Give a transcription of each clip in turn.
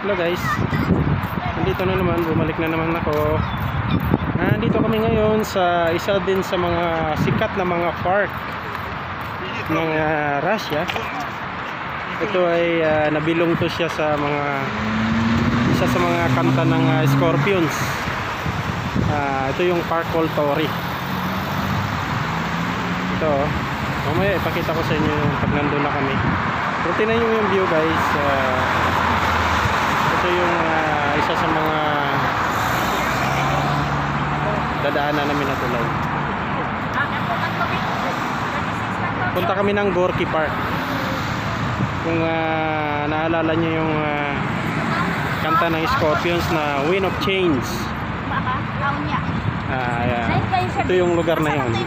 Hello guys, nandito na naman, bumalik na naman ako. Nandito kami ngayon sa isa din sa mga sikat na mga park ng Russia. Ito ay nabilong to siya sa mga isa sa mga kanta ng Scorpions. Ito yung Park Volturi. Ito, mamaya ipakita ko sa inyo yung pag nandun na kami. Pero tingnan nyo yung view guys. Ito yung isa sa mga dadaanan namin na tulay. Punta kami ng Gorky Park. Kung naalala nyo yung kanta ng Scorpions na Wind of Change. Ayan. Ito yung lugar na yun.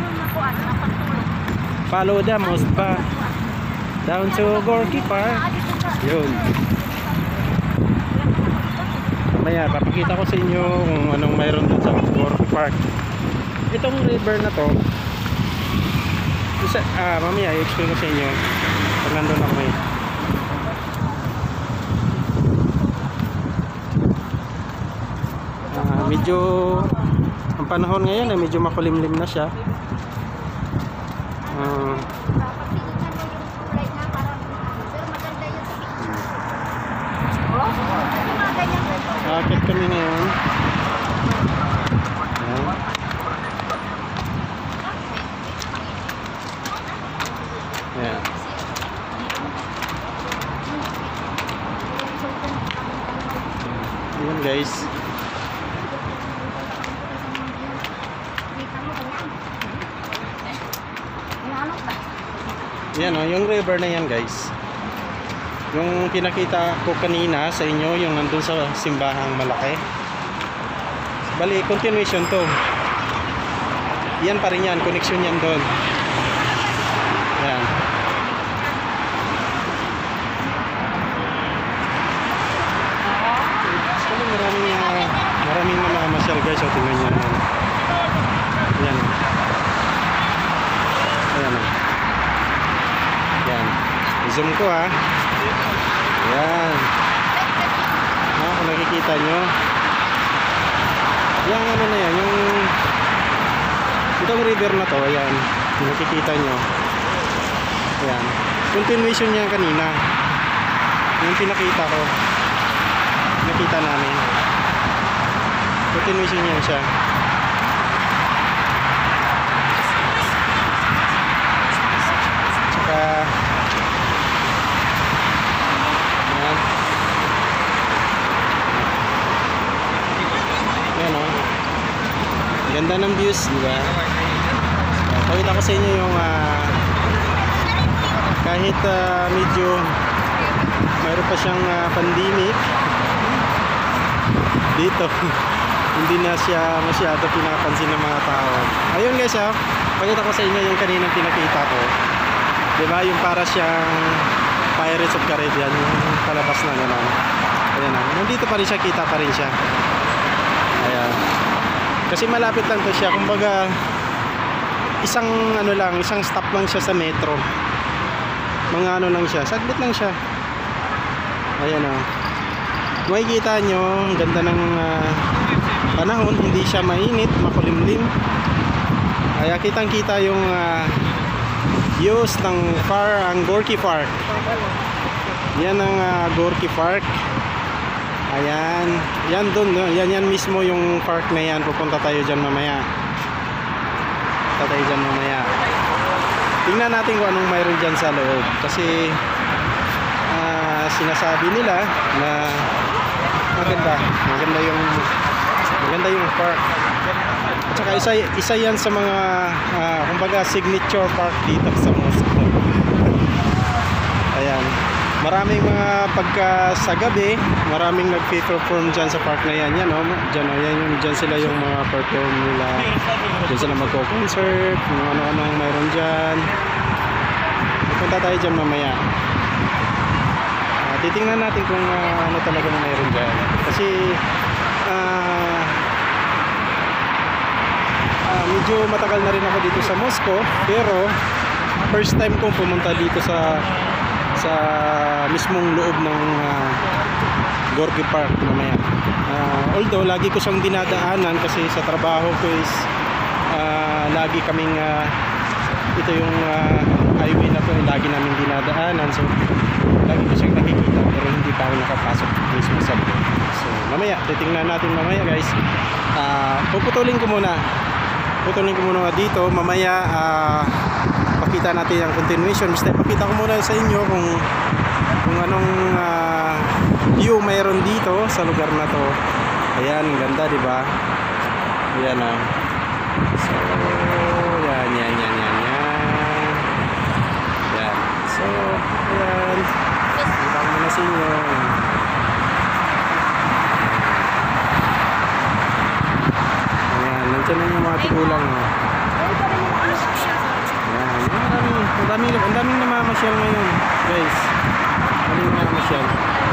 Follow the most pa down to Gorky Park. Yun. Maya papakita ko sa inyo kung anong mayroon dun sa Gorky Park. Itong river na to, mamaya i-explain ko sa inyo pag nandun ako ngayon. Medyo ang panahon ngayon ay medyo makulimlim na siya. Akit kami ngayon. Ayan. Ayan guys. Yan o, yung river na yan guys. Yung pinakita ko kanina sa inyo, yung nandun sa simbahang malaki. Bali, continuation to. Yan pa rin yan, connection yan doon. Yan. Maraming namamasyal guys, o tingnan nyo yan. Yan. Ayan o. Yan. Zoom ko ha. Yan. Kung nakikita nyo. Yung ano na yan, yung itong river na to, ayan. Kung nakikita nyo. Ayan. Continuation niya kanina. Yung pinakita ko. Nakita namin. Continuation niya siya. Tsaka ganda ng views, di ba? Pakita ko sa inyo yung kahit medyo mayroon pa siyang pandemic dito, hindi na siya masyado pinapansin ng mga tao. Ayun guys, pakita ko sa inyo yung kaninang pinakita ko, di ba? Yung para siyang Pirates of Caribbean, yung palabas na gano'n. Ayan na, nandito pa rin siya, kita pa rin siya. Ayan. Kasi malapit lang to siya, kumbaga isang ano lang, isang stop lang siya sa metro. Mga ano lang siya, saglit lang siya. Ayan o. Makikita nyo, ang ganda ng panahon, hindi siya mainit, makulimlim. Kaya kitang kita yung views ng ang Gorky Park. Yan ang Gorky Park. Ayan, yan dun, yan mismo yung park na yan. Pupunta tayo dyan mamaya. Tingnan natin kung anong mayroon dyan sa loob. Kasi sinasabi nila na maganda yung park. At saka isa yan sa mga kumbaga signature park dito sa Moscow. Ayan. Maraming mga sa gabi, maraming nagpe-perform dyan sa park na yan. Yan o, dyan sila yung mga perform nila. Dyan sila magko-concert, kung ano-anong mayroon dyan. Punta tayo dyan mamaya. Titingnan natin kung ano talagang mayroon dyan. Kasi medyo matagal na rin ako dito sa Moscow. Pero first time kong pumunta dito sa sa mismong loob ng Gorky Park mamaya. Although lagi ko siyang dinadaanan kasi sa trabaho ko is lagi kaming ito yung highway na to, lagi namin dinadaanan, so lagi ko siyang nakikita pero hindi pa ako nakapasok mismo sa loob. So mamaya titingnan natin mamaya guys. Puputulin ko muna dito mamaya. Pakita natin ang continuation. Basta ipakita ko muna sa inyo kung anong view mayroon dito sa lugar na to. Ayan, ganda, di ba? Ayan so yan. So ayan, ibang muna sa inyo. Ayan, nandiyan na yung mga tigulang. Ang daming namamasyal ngayon guys. Daming namamasyal.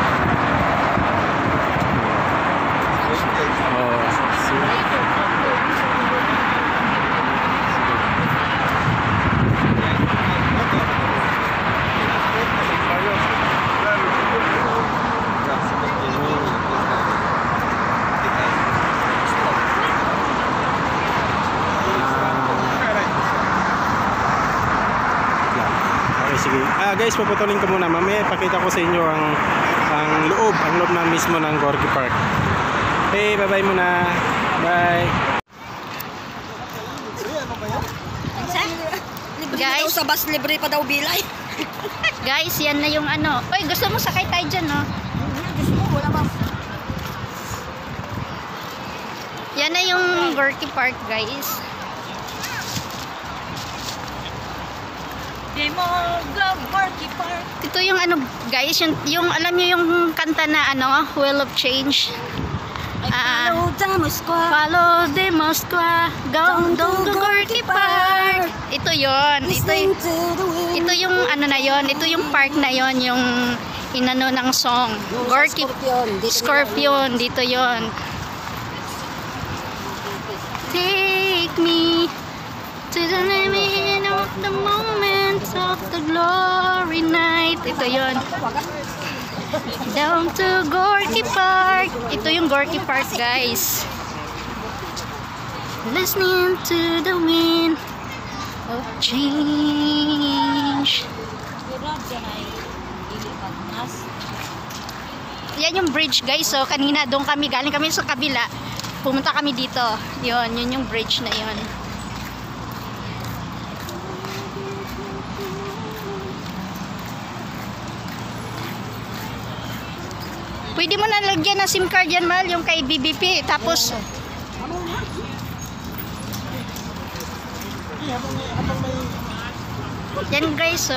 Sige. Guys, puputulin ko muna. Mamaya pakita ko sa inyo ang loob na mismo ng Gorky Park. Okay, bye-bye muna. Bye. Guys, sa bus libre pa daw bilay. Guys, yan na yung ano. Oy, gusto mo sakay tayo dyan, no? Gusto mo, wala ba? Yan na yung Gorky Park, guys. Demo of Gorky Park. Ito yung ano, guys, yung alam niyo yung kanta na ano, Wheel of Change. Follow the Moskwa. Follow the Moskwa. Down to Gorky Park. Ito yon. Ito yung ano na yon. Ito yung park na yon, yung inano ng song. Gorky Scorpion. Dito yon. Take me to the limit of the moments of the glory night. Ito yon. Down to Gorky Park. Ito yung Gorky Park, guys. Listening to the wind of change. Yan yung bridge, guys. So kanina doon kami, galing kami sa kabila. Pumunta kami dito. Yun yung bridge na yun. Pwede mo na lagyan ng SIM card yan, Mal, yung kay BBP. Tapos yan, guys, so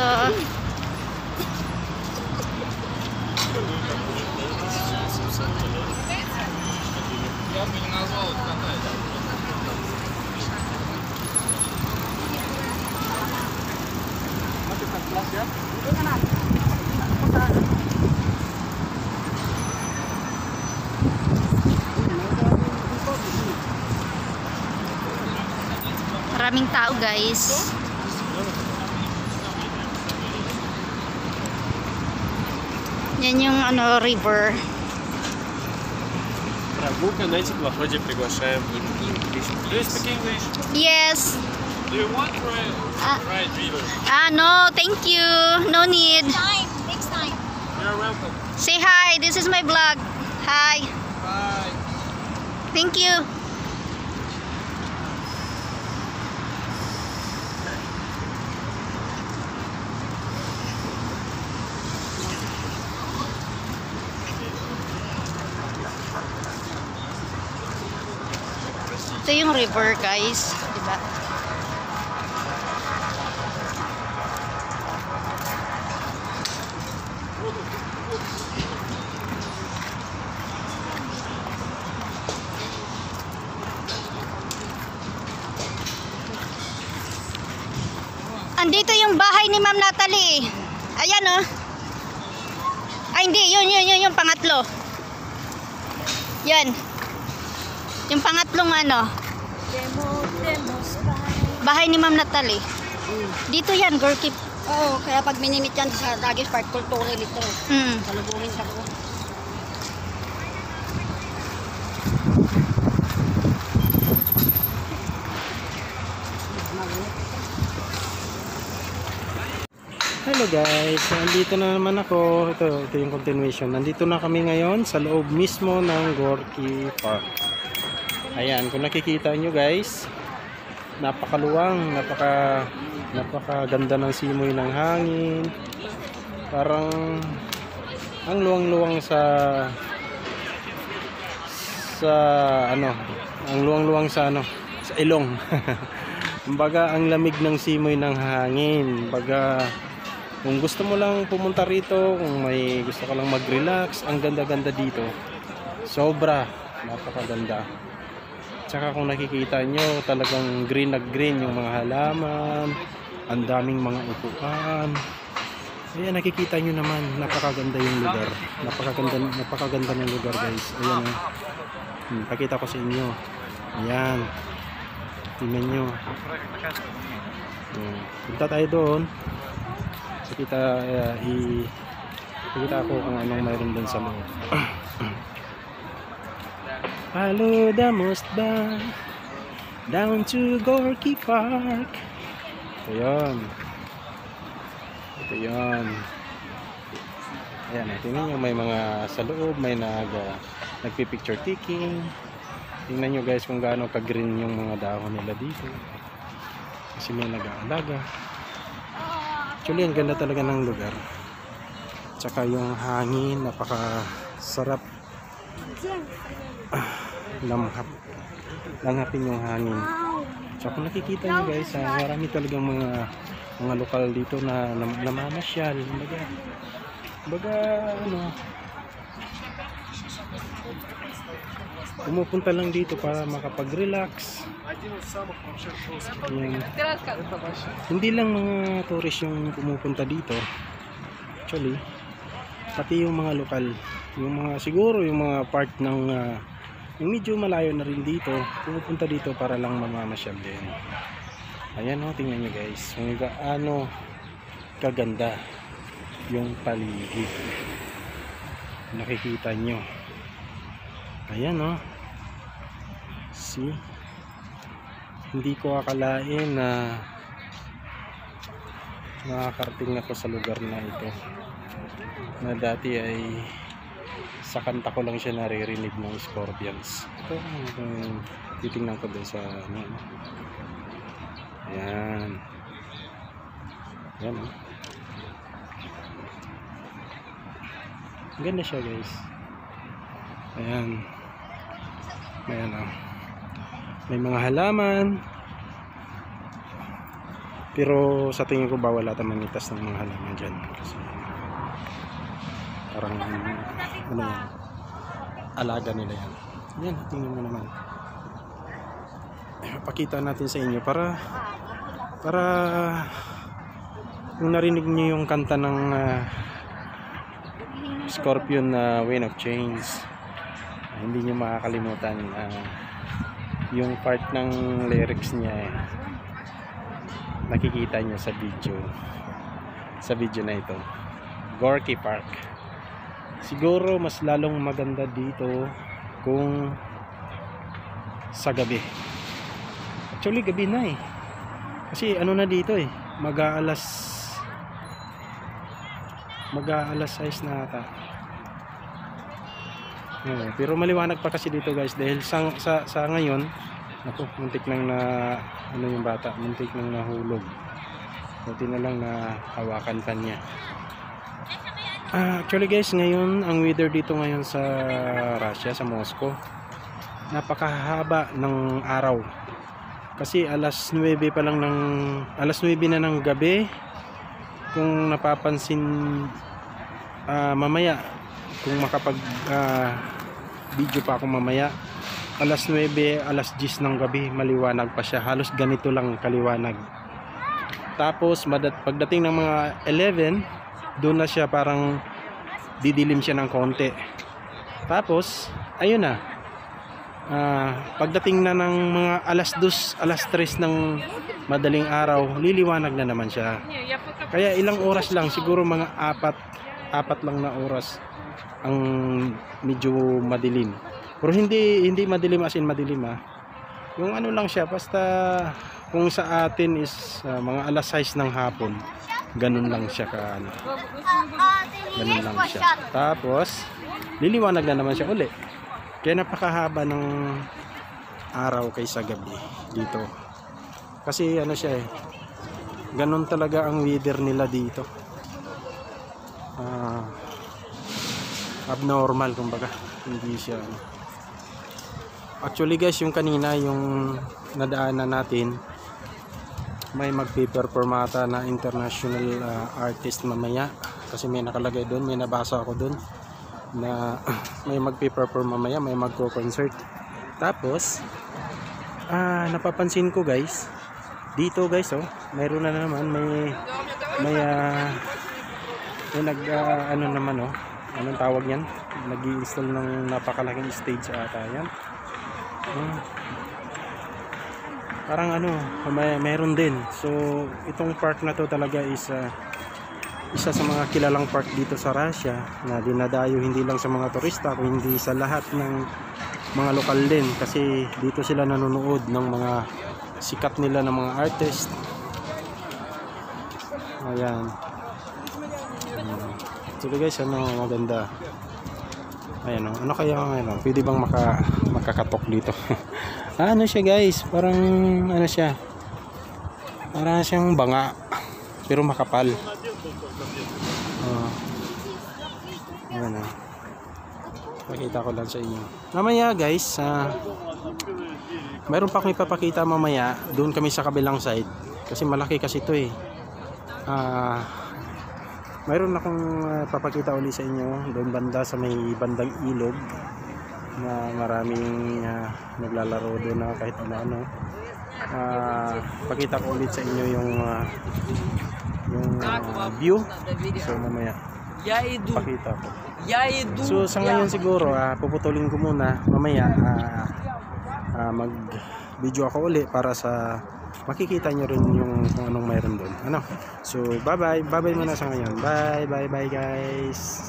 maraming tao, guys. Yan yung ano, river. Прогулка, знаете, в походе приглашаем English. Do you speak English? Yes. Do you want to ride river? No, thank you. No need. Next time. You're welcome. Say hi. This is my vlog. Hi. Bye. Thank you. Ito yung river, guys, diba? Andito yung bahay ni Ma'am Natalie. Ayan, oh. Ay, hindi, yun yung pangatlo. Yan. Yung pangatlong ano, bahay ni Ma'am Natalie. Dito yan, Gorky Oo, kaya pag minimit yan sa Dagis Park, kultura nito. Mm. Salubungin sa ko. Hello guys, nandito na naman ako. Ito yung continuation. Nandito na kami ngayon sa loob mismo ng Gorky Park. Ayan, kung nakikita nyo guys, napakaluwang, napakaganda ng simoy ng hangin. Parang ang luwang-luwang sa ilong. Kumbaga ang lamig ng simoy ng hangin. Kumbaga kung gusto mo lang pumunta rito, kung may gusto ka lang mag-relax, ang ganda-ganda dito. Sobra, napakaganda. Tsaka kung nakikita nyo, talagang green na green yung mga halaman, ang daming mga upuan. Ayan, nakikita nyo naman, napakaganda yung lugar. Napakaganda ng lugar guys. Ayan, pakita ko sa inyo. Ayan, tingnan nyo. Punta tayo doon. Pakita ko kung anong mayroon doon sa loob. Follow the most bar down to Gorky Park. Ito yun. Ayan, tingnan nyo, may mga sa loob, may nagpipicture taking. Tingnan nyo guys kung gaano ka-green yung mga dahon nila dito. Kasi may nag-aalaga. Actually, ang ganda talaga ng lugar. Tsaka yung hangin, napakasarap. Langhapin yung hangin. Tsaka kung nakikita nyo guys, marami talagang mga lokal dito na namamasyal. Kumbaga, pumupunta lang dito para makapag-relax. Hindi lang mga tourist yung pumupunta dito. Actually, pati yung mga lokal, yung mga siguro yung mga part ng yung medyo malayo na rin dito, pumupunta dito para lang mamamasyal din. Ayan o, tingnan nyo guys, kung gaano kaganda yung paligid. Nakikita nyo. Ayan o. See? Hindi ko akalain na nakakarating ako sa lugar na ito, na dati ay sa kanta ko lang siya naririnig ng Scorpions. Ito, titingnan ko doon sa ayan. Ayan o. Ganda siya guys. Ayan. Ayan o. May mga halaman. Pero sa tingin ko bawal ata manitas ng mga halaman dyan. Kasi parang alaga nila yan. Yan, tingnan mo naman. Pakita natin sa inyo para kung narinig niyo yung kanta ng Scorpion na Wind of Change, hindi niyo makakalimutan yung part ng lyrics niya nakikita nyo sa video na ito. Gorky Park. Siguro mas lalong maganda dito kung sa gabi. Actually gabi na kasi ano na dito mag-aalas 6 na ata. Pero maliwanag pa kasi dito guys dahil sa ngayon ako, muntik nang yung bata, muntik nang nahulog. Buti na lang na hawakan pa niya. Actually guys, ngayon ang weather dito ngayon sa Russia, sa Moscow, napakahaba ng araw. Kasi alas 9 na ng gabi. Kung napapansin mamaya, kung makapag video pa ako mamaya, alas 9, alas 10 ng gabi, maliwanag pa siya. Halos ganito lang kaliwanag. Tapos pagdating ng mga 11, doon na siya parang didilim siya ng konti. Tapos ayun na, pagdating na ng mga alas 2, alas 3 ng madaling araw, liliwanag na naman siya. Kaya ilang oras lang, siguro mga apat lang na oras ang medyo madilim. Pero hindi madilim as in madilim ha. Yung ano lang siya, basta kung sa atin is mga alas 6 ng hapon, ganun lang siya ka ano. Ganun lang siya. Tapos liliwanag na naman siya uli. Kaya napakahaba ng araw kaysa gabi dito. Kasi ano siya eh, ganun talaga ang weather nila dito. Abnormal kumbaga, hindi siya ano. Actually guys, yung kanina yung nadaanan natin, may magpe-perform ata na international artist mamaya, kasi may nakalagay doon, may nabasa ako doon na may magpe-perform mamaya, may magko-concert. Tapos napapansin ko guys, dito guys oh, mayroon na naman may ano naman oh, anong tawag yan, nag-i-install ng napakalaking stage ata yan. Parang ano, mayroon din. So itong park na to talaga is isa sa mga kilalang park dito sa Russia, na dinadayo hindi lang sa mga turista kundi sa lahat ng mga lokal din, kasi dito sila nanonood ng mga sikat nila ng mga artist. Ayan. So guys, ano maganda. Ayan oh. Ano kaya ano, pwede bang makakatok dito? Ano siya guys, parang ano siya, parang siyang banga pero makapal. Ayan oh. Pakita ko lang sa inyo mamaya guys. Mayroon pa akong ipapakita mamaya, doon kami sa kabilang side kasi malaki kasi ito eh. Mayroon akong papakita ulit sa inyo doon banda sa may bandang ilog, na maraming naglalaro doon na kahit ano. Pakita ko ulit sa inyo yung view. So mamaya pakita ko. So sa ngayon siguro puputulin ko muna, mamaya mag video ako ulit para sa makikita nyo rin yung kung anong mayroon doon. Ano? So bye bye muna sa ngayon. Bye guys.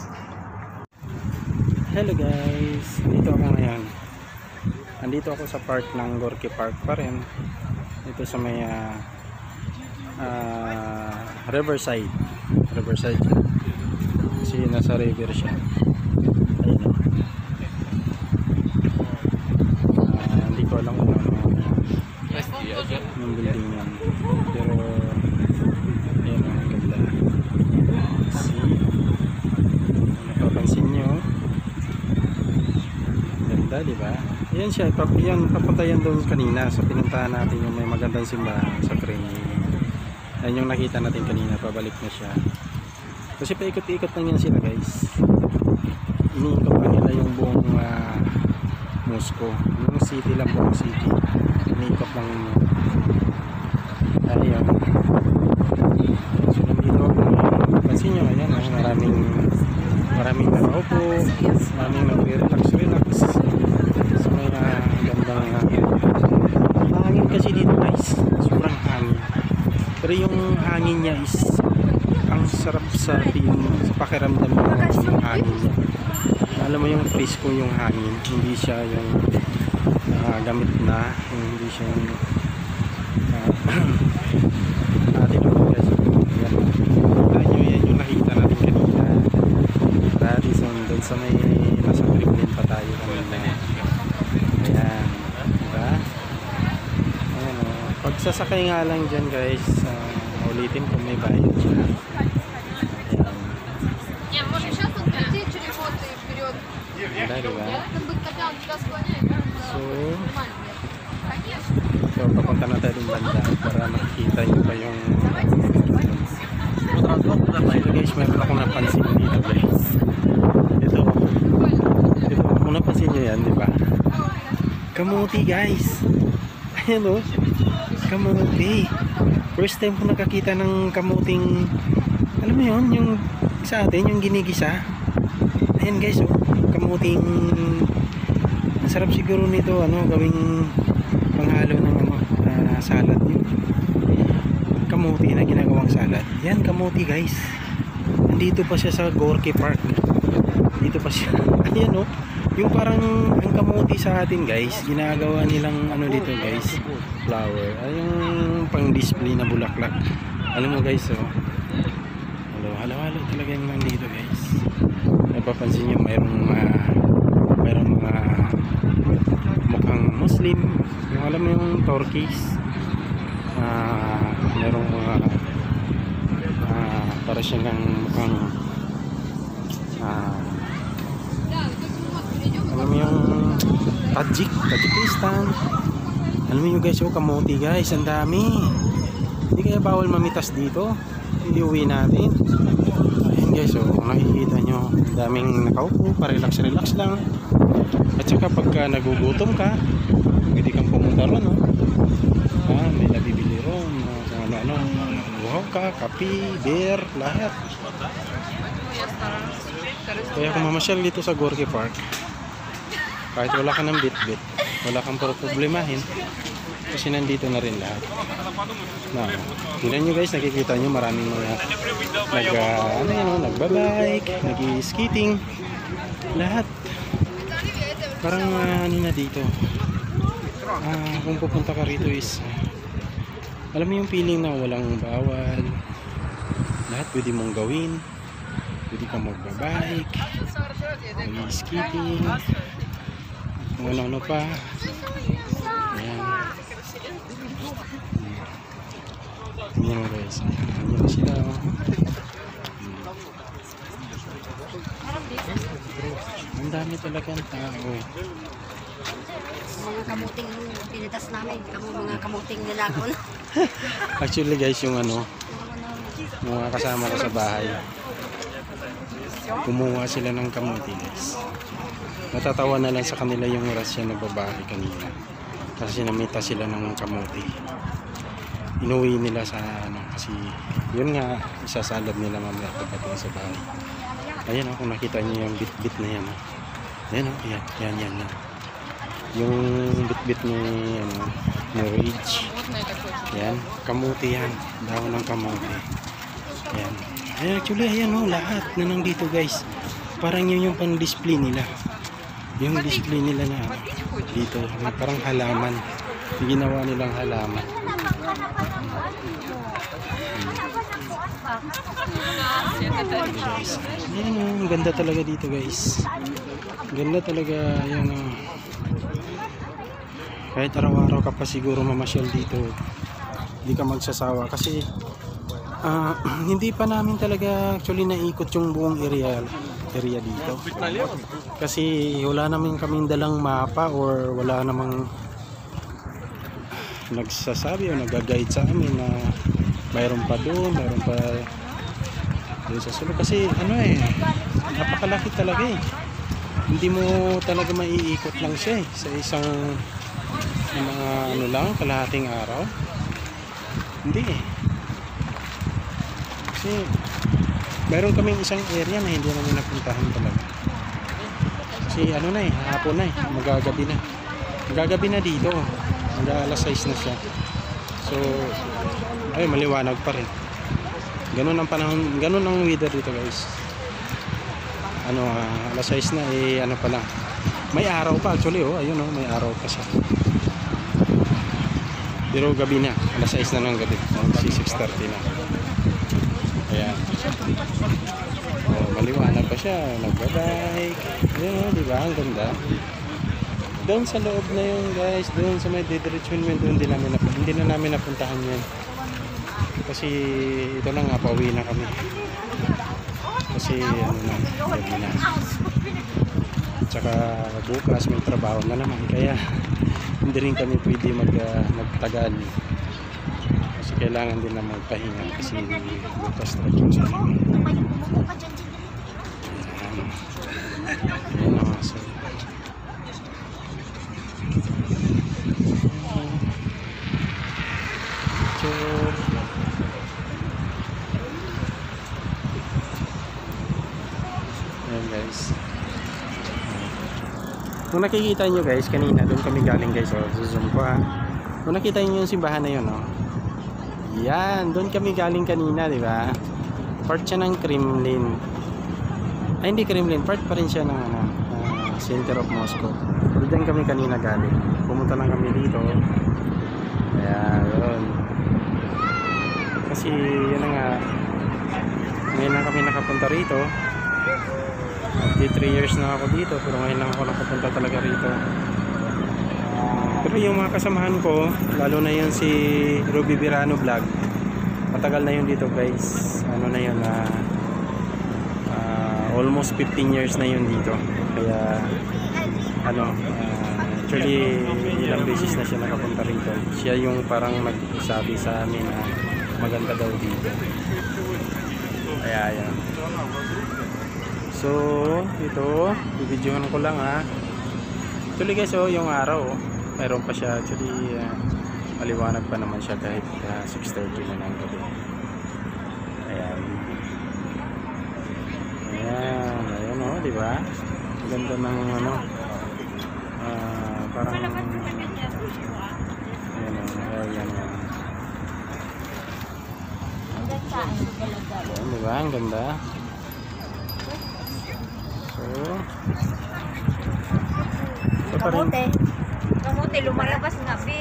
Hello guys, dito ako ngayon. Andito ako sa park ng Gorky Park pa rin. Ito sa may Riverside. Kasi nasa river siya. Ayun o. Hindi ko alam kung ano yung building yan. Pero ayun o, ang ganda. See? Napapansin nyo, ganda diba? Yan siya, papunta yan doon kanina sa pinuntahan natin, yung may magandang simbahan sa crane. Yan yung nakita natin kanina, pabalik na siya. Kasi paikot-ikot lang yan sila guys. Iniikot pa nila yung buong Moscow, yung city lang, buong city. Iniikot lang yun. Ayun. So nandito ako, pansin nyo, ayan, maraming nakaupo, maraming nag-relax. So may gandang hangin kasi dito guys, sobrang hangin. Pero yung hangin niya is ang sarap sa pakiramdam mo yung hangin niya. Alam mo yung presko yung hangin, hindi siya yung gamit na, hindi siya yung atin ako guys. Yan yung nakita natin kanina. Radisson, doon sa may nasa Kremlin pa tayo kanina. Ayan, diba? Ayan o. Pagsasakay nga lang dyan guys, ulitin kung may bayad siya. Diba? So papunta na tayo ng banda para makikita nyo pa yung so guys, mayroon akong napansin dito guys. Ito kung napansin nyo yan, diba? Kamuti guys. Ayan o, kamuti. First time ko nakakita ng kamuting, alam mo yun, yung sa atin, yung ginigisa. Ayan guys o, kamuting, ang sarap siguro nito, ano, gawing panghalo ng salad yun. kamuti na ginagawang salad. Yan kamuti guys. Nandito pa siya sa Gorky Park. Dito pa siya. Ayan oh. Yung parang ang kamuti sa atin guys, ginagawa nilang ano dito guys, flower. Ay yung pang display na bulaklak. Alam mo guys oh. Halo-halo talaga yung nandito guys. Napapansin nyo mayroong mga mukhang Muslim. Yung alam mo yung turkeys. Mayroong mga para siya ng mukhang alam mo yung Tajikistan. Alam mo yung guys oh, kamuti guys, ang dami. Hindi kaya bawal mamitas dito. Iuwi natin. Ayan guys oh, nakikita nyo ang daming nakaupo, pa-relax lang. At saka pagka nagugutom ka, pwede kang pumunta ron oh. May nabibili ron ano, buhaw ka, kape, beer, lahat. Kaya kung mamasyal dito sa Gorky Park, kahit wala ka ng bit-bit, wala kang problemahin kasi nandito na rin lahat. Tingnan nyo guys, nakikita nyo maraming mga nagbabike, nag-skating, lahat. Parang ano na dito. Kung pupunta ka rito is alam mo yung feeling na walang bawal, lahat pwede mong gawin. Pwede kang magbabike, mag-skating, kung ano pa. Ayan. Ayan guys, ayan na sila. Ang dami talagang tao. Mga kamuting pinitas namin, mga kamuting nilakon. Actually guys, yung ano, yung mga kasama ko sa bahay, kumuha sila ng kamuti guys. Natatawa na lang sa kanila yung oras siya nagbabahay kanina kasi namita sila ng kamuti. Inuwi nila sa ano, kasi yun nga isasalad nila mamaya pagdating sa bahay. Ayan kung nakita niyo yung bit-bit na yan ayan yan yung bit-bit ni ano, ni Rage. Yan, kamuti yan, dahon ng kamuti. Yan. Actually ayan lahat na nandito guys. Parang yun yung pan-display nila. Yung display nila na dito, parang halaman. Ginawa nilang halaman. Guys. Ayan ang ganda talaga dito guys. Ganda talaga yan kahit araw-araw ka pa siguro mamasyal dito, hindi ka magsasawa kasi hindi pa namin talaga actually naikot yung buong area dito kasi wala namin kaming dalang mapa or wala namang nagsasabi o nag-guide sa amin na mayroon pa doon sa sulok kasi napakalaki talaga hindi mo talaga maiikot lang siya sa isang mga kalahating araw. Hindi kasi meron kaming isang area na hindi namin napuntahan talaga kasi hapon na magagabi na dito, alas 6 na siya. So maliwanag pa rin, ganun ang panahon, ganun ang weather dito guys. Alas 6 na pa lang, may araw pa actually ayun may araw pa siya. Pero gabi na, alas 6 na ng gabi, 6:30 na. Ayan. Maliwanag pa siya, nagbabike. Ayan diba? Ang ganda. Doon sa loob na yun guys, doon sa may didiretsyon yun, doon hindi na namin napuntahan yun. Kasi ito lang nga, pauwi na kami. Kasi gabi na. Tsaka bukas may trabaho na naman, kaya hindi rin kami pwede magtagal kasi kailangan din na magpahinga kasi bukas na yung sa ayan guys. Kung nakikita nyo guys, kanina doon kami galing guys, zoom ko kung nakita nyo yung simbahan na yun Yan, doon kami galing kanina, di ba? Part siya ng Kremlin. Ay, hindi Kremlin, part pa rin siya ng center of Moscow. Doon kami kanina galing. Pumunta lang kami dito. Kaya, yun. Kasi, yun na nga. Ngayon lang kami nakapunta rito. At 3 years na ako dito, pero ngayon lang ako nakapunta talaga rito. Pero yung mga kasamahan ko, lalo na yun si Ruby Birano Vlog, matagal na yun dito guys. Ano na yun, almost 15 years na yun dito. Kaya actually ilang beses na siya nakapunta rito. Siya yung parang nagsabi sa amin na maganda daw dito. Kaya yan. So ito, bibidyohan ko lang actually guys, yung araw mayroon pa siya. Actually maliwanag pa naman siya kahit 6:30 na ng gabi. Ayan. Ayan di ba? Ganda ng parang ayan. Ayan, di ba? Ang ganda. So pa rin. Kamote, lumalabas nga, be.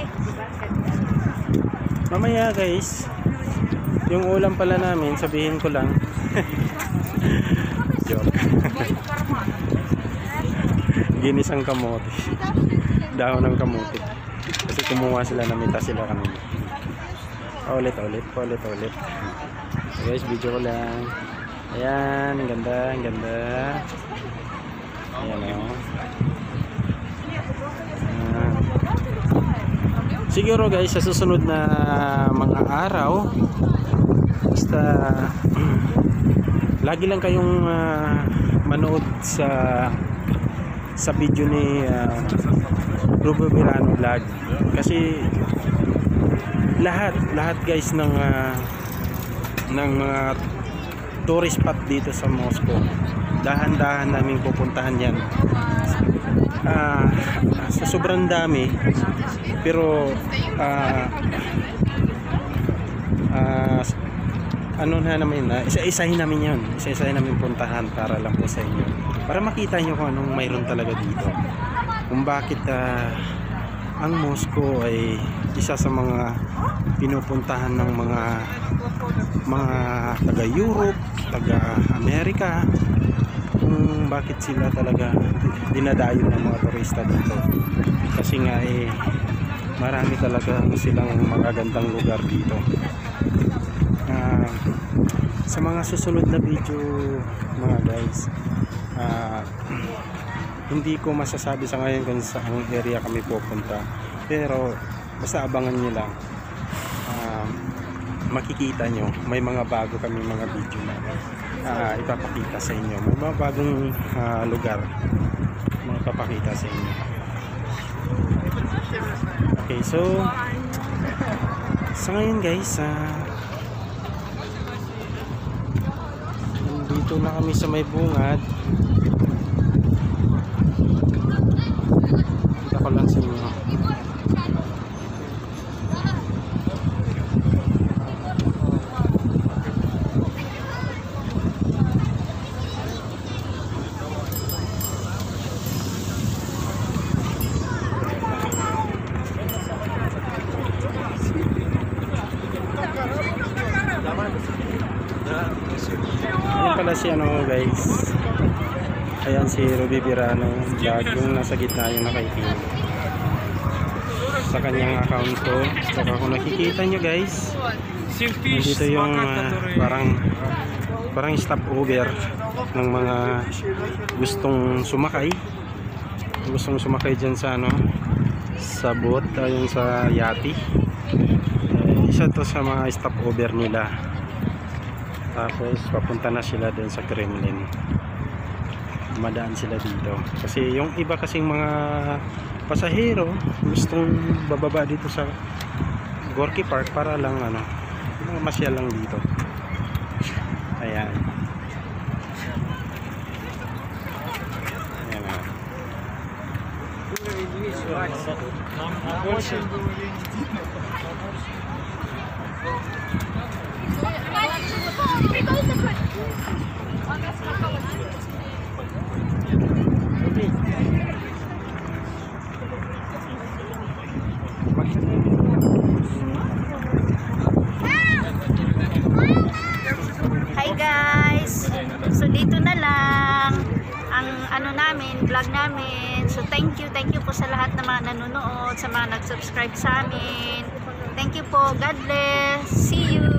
Mamaya guys, yung ulam pala namin, sabihin ko lang. Joke. Ginisang kamote. Dahon ng kamote. Kasi kumuha sila, namita sila kanina. Ulit. So guys, video ko lang. Ayan, ang ganda. Ayan siguro guys, sa susunod na mga araw, basta lagi lang kayong manood sa video ni Ruby Birano Vlog. Kasi lahat guys ng tourist spot dito sa Moscow, dahan-dahan naming pupuntahan yan. Sa sobrang dami, pero isa-isahin namin yun. Isa-isahin namin puntahan para lang po sa inyo, para makita nyo kung anong mayroon talaga dito, kung bakit ang Moscow ay isa sa mga pinupuntahan ng mga taga-Europe, taga-Amerika, kung bakit sila talaga dinadayo ng mga turista dito. Kasi nga marami talaga silang magagandang lugar dito. Sa mga susunod na video mga guys, hindi ko masasabi sa ngayon kung saan area kami pupunta, pero basta abangan nyo lang. Makikita nyo, may mga bago kami mga video na ipapakita sa inyo. May mga bagong lugar na ipapakita sa inyo. Okay, so sa ngayon guys, dito na kami sa may bungad. Kita ko lang sa inyo. Ayan pala si guys, ayan si Ruby Birano Vlog, yung nasa gitna yung nakaitim sa kanyang account ko. So kung nakikita nyo guys, dito yung parang stopover ng mga gustong sumakay dyan sa sa boat, yung sa yati. Isa to sa mga stopover nila. Tapos papunta na sila dun sa Kremlin. Madaan sila dito. Kasi yung iba kasing mga pasahero gustong bababa dito sa Gorky Park para lang masyal lang dito. Ayan. Ayan. Hi guys! So dito na lang ang ano namin, vlog namin. So thank you po sa lahat ng mga nanonood, sa mga nag-subscribe sa amin. Thank you po. God bless. See you!